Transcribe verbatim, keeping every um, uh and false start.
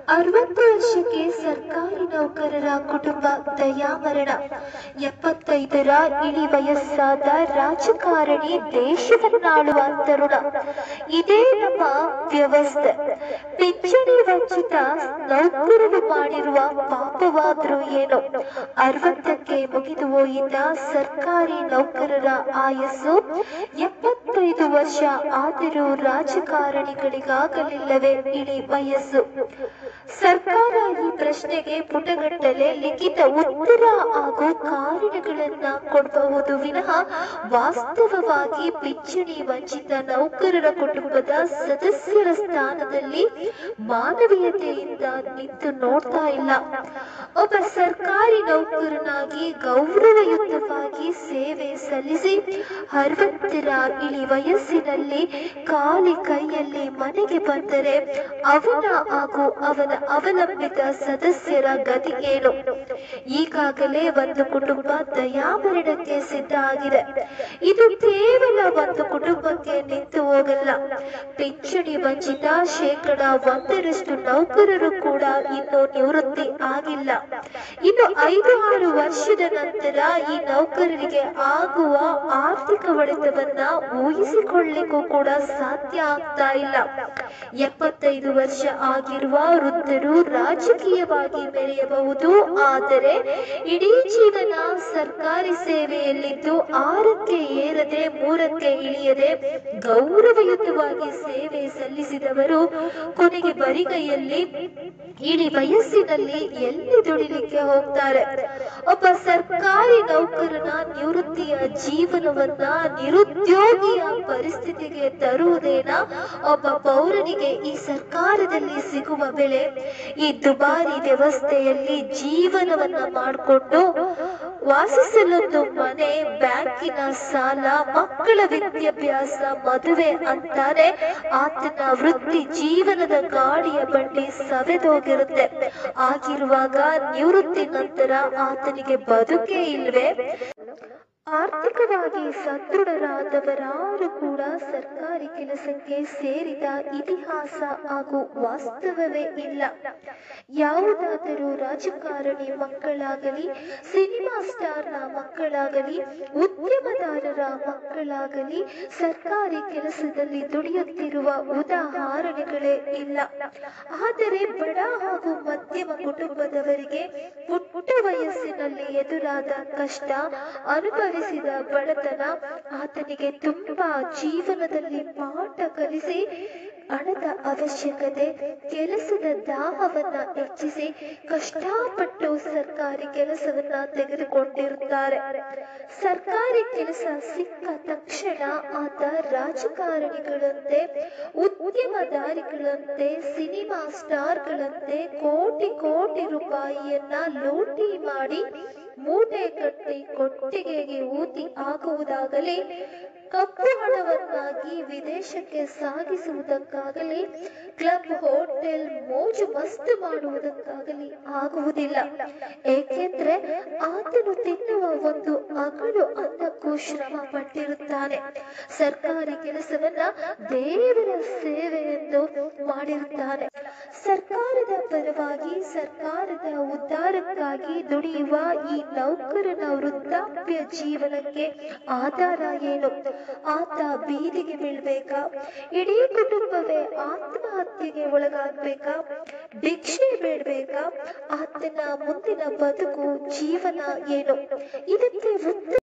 ಅರವತ್ತು ವರ್ಷಕ್ಕೆ ಸರ್ಕಾರಿ ನೌಕರರ ಕುಟುಂಬ ದಯಾಮರಣ. ಎಪ್ಪತ್ತೈದರ ಇಳಿ ವಯಸ್ಸಾದ ರಾಜಕಾರಣಿ ದೇಶವನ್ನಾಳುವ ತರುಣ. ಇದೇ ನಮ್ಮ ವ್ಯವಸ್ಥೆ. ಪಿಂಚಣಿ ವಂಚಿತ ನೌಕರರು ಮಾಡಿರುವ ಪಾಪವಾದ್ರೂ ಏನೋ. ಅರವತ್ತಕ್ಕೆ ಮುಗಿದು ಹೋಯಿತ ಸರ್ಕಾರಿ ನೌಕರರ ಆಯಸ್ಸು. ಎಪ್ಪತ್ತೈದು ವರ್ಷ ಆದರೂ ರಾಜಕಾರಣಿಗಳಿಗಾಗಲಿಲ್ಲವೇ ಇಳಿ ವಯಸ್ಸು? ಸರ್ಕಾರ ಈ ಪ್ರಶ್ನೆಗೆ ಪುಟಗಟ್ಟಲೆ ಲಿಖಿತ ಉತ್ತರ ಹಾಗೂ ಕಾರಣಗಳನ್ನ ಕೊಡಬಹುದು ವಿನಃ ವಾಸ್ತವವಾಗಿ ಪಿಂಚಣಿ ವಂಚಿತ ನೌಕರರ ಕುಟುಂಬದ ಸದಸ್ಯರ ಸ್ಥಾನದಲ್ಲಿ ಮಾನವೀಯತೆಯಿಂದ ನಿಂತು ನೋಡ್ತಾ ಇಲ್ಲ. ಒಬ್ಬ ಸರ್ಕಾರಿ ನೌಕರನಾಗಿ ಗೌರವಯುತವಾಗಿ ಸೇವೆ ಸಲ್ಲಿಸಿ ಅರವತ್ತರ ಇಳಿ ವಯಸ್ಸಿನಲ್ಲಿ ಖಾಲಿ ಕೈಯಲ್ಲಿ ಮನೆಗೆ ಬಂದರೆ ಅವನ ಹಾಗೂ ಅವನ ಅವಲಂಬಿತ ಸದಸ್ಯರ ಗತಿ ಏನು? ಈಗಾಗಲೇ ಒಂದು ಕುಟುಂಬ ದಯಾಮರಣಕ್ಕೆ ಸಿದ್ಧ ಆಗಿದೆ. ಇದು ಕೇವಲ ಒಂದು ಕುಟುಂಬಕ್ಕೆ ನಿಂತು ಹೋಗಲ್ಲ. ಪಿಂಚಣಿ ವಂಚಿತ ಶೇಕಡ ಒಂದರಷ್ಟು ನೌಕರರು ಕೂಡ ಇನ್ನು ನಿವೃತ್ತಿ ಆಗಿಲ್ಲ. ಇನ್ನು ಐದು ಆರು ವರ್ಷದ ನಂತರ ಈ ನೌಕರರಿಗೆ ಆಗುವ ಆರ್ಥಿಕ ಹೊಡೆತವನ್ನ ಊಹಿಸಿಕೊಳ್ಳಿಕ್ಕೂ ಕೂಡ ಸಾಧ್ಯ ಆಗ್ತಾ ಇಲ್ಲ. ಎಪ್ಪತ್ತೈದು ವರ್ಷ ಆಗಿರುವ ವೃದ್ಧರು ರಾಜಕೀಯವಾಗಿ ಮೆರೆಯಬಹುದು, ಆದರೆ ಇಡೀ ಜೀವನ ಸರ್ಕಾರಿ ಸೇವೆಯಲ್ಲಿದ್ದು ಆರಕ್ಕೆ ಏರದೆ ಮೂರಕ್ಕೆ ಇಳಿಯದೆ ಗೌರವಯುತವಾಗಿ ಸೇವೆ ಸಲ್ಲಿಸಿದವರು ಕೊನೆಗೆ ಬರಿಗೈಯಲ್ಲಿ ಇಳಿ ವಯಸ್ಸಿನಲ್ಲಿ ಎಲ್ಲಿ ದುಡಿಲಿಕ್ಕೆ ಹೋಗ್ತಾರೆ? ಒಬ್ಬ ಸರ್ಕಾರಿ ನೌಕರನ ನಿವೃತ್ತಿಯ ಜೀವನವನ್ನ ನಿರುದ್ಯೋಗಿಯ ಪರಿಸ್ಥಿತಿಗೆ ತರುವುದೇನಾ ಒಬ್ಬ ಪೌರನಿಗೆ ಈ ಸರ್ಕಾರದಲ್ಲಿ ಸಿಗುವ ಬೆಲೆ? ಈ ದುಬಾರಿ ವ್ಯವಸ್ಥೆಯಲ್ಲಿ ಜೀವನವನ್ನ ಮಾಡಿಕೊಂಡು ವಾಸಿಸಲೊಂದು ಮನೆ, ಬ್ಯಾಂಕಿನ ಸಾಲ, ಮಕ್ಕಳ ವಿದ್ಯಾಭ್ಯಾಸ, ಮದುವೆ ಅಂತಾರೆ. ಆತನ ವೃತ್ತಿ ಜೀವನದ ಗಾಡಿಯ ಬಂಡಿ ಸವೆದೋಗಿರುತ್ತೆ. ಆಗಿರುವಾಗ ನಿವೃತ್ತಿ ನಂತರ ಆತನಿಗೆ ಬದುಕೇ ಇಲ್ವೇ? ಆರ್ಥಿಕವಾಗಿ ಸದೃಢರಾದವರಾರು ಕೂಡ ಸರ್ಕಾರಿ ಕೆಲಸಕ್ಕೆ ಸೇರಿದ ಇತಿಹಾಸ ಹಾಗೂ ವಾಸ್ತವವೇ ಇಲ್ಲ. ಯಾವುದಾದರೂ ರಾಜಕಾರಣಿ ಮಕ್ಕಳಾಗಲಿ, ಸಿನಿಮಾ ಸ್ಟಾರ್ನ ಮಕ್ಕಳಾಗಲಿ, ಉದ್ಯಮದಾರರ ಮಕ್ಕಳಾಗಲಿ ಸರ್ಕಾರಿ ಕೆಲಸದಲ್ಲಿ ದುಡಿಯುತ್ತಿರುವ ಉದಾಹರಣೆಗಳೇ ಇಲ್ಲ. ಆದರೆ ಬಡ ಹಾಗೂ ಮಧ್ಯಮ ಕುಟುಂಬದವರಿಗೆ ಪುಟ್ಟ ವಯಸ್ಸಿನಲ್ಲಿ ಎದುರಾದ ಕಷ್ಟ, ಅನುಭವಿಸಿದ ಬಡತನ ಆತನಿಗೆ ತುಂಬಾ ಜೀವನದಲ್ಲಿ ಪಾಠ ಕಲಿಸಿ ಹಣದ ಅವಶ್ಯಕತೆ, ಕೆಲಸದ ದಾಹವನ್ನ ಹೆಚ್ಚಿಸಿ ಕಷ್ಟಪಟ್ಟು ಸರ್ಕಾರಿ ಕೆಲಸವನ್ನ ತೆಗೆದುಕೊಂಡಿರುತ್ತಾರೆ. ಸರ್ಕಾರಿ ಕೆಲಸ ಸಿಕ್ಕ ತಕ್ಷಣ ಆತ ರಾಜಕಾರಣಿಗಳಂತೆ, ಉದ್ಯಮದಾರಿಗಳಂತೆ, ಸಿನಿಮಾ ಸ್ಟಾರ್ಗಳಂತೆ ಕೋಟಿ ಕೋಟಿ ರೂಪಾಯಿಯನ್ನ ಲೂಟಿ ಮಾಡಿ ಮೂಟೆ ಕಟ್ಟಿ ಕೊಟ್ಟಿಗೆಗೆ ಊತಿ ಹಾಕುವುದಾಗಲಿ, ಕಪ್ಪು ಹಣವನ್ನಾಗಿ ವಿದೇಶಕ್ಕೆ ಸಾಗಿಸುವುದಕ್ಕಾಗಲಿ, ಕ್ಲಬ್, ಹೋಟೆಲ್ ಮೋಜು ಮಸ್ತು ಮಾಡುವುದಕ್ಕಾಗಲಿ ಆಗುವುದಿಲ್ಲ. ಏಕೆಂದ್ರೆ ಆತನು ತಿನ್ನುವ ಒಂದು ಅಗಳು ಅನ್ನಕ್ಕೂ ಶ್ರಮ ಪಟ್ಟಿರುತ್ತಾನೆ. ಸರ್ಕಾರಿ ಕೆಲಸವನ್ನ ದೇವರ ಸೇವೆ ಎಂದು ಮಾಡಿರುತ್ತಾನೆ. ಸರ್ಕಾರದ ಪರವಾಗಿ, ಸರ್ಕಾರದ ಉದ್ಧಾರಕ್ಕಾಗಿ ದುಡಿಯುವ ಈ ನೌಕರನ ವೃದ್ಧಾಪ್ಯ ಜೀವನಕ್ಕೆ ಆಧಾರ ಏನು? ಆತ ಬೀದಿಗೆ ಬೀಳ್ಬೇಕಾ? ಇಡೀ ಕುಟುಂಬವೇ ಆತ್ಮಹತ್ಯೆಗೆ ಒಳಗಾಗ್ಬೇಕಾ? ಭಿಕ್ಷೆ ಬೇಡ್ಬೇಕಾ? ಆತನ ಮುಂದಿನ ಬದುಕು, ಜೀವನ ಏನು? ಇದಕ್ಕೆ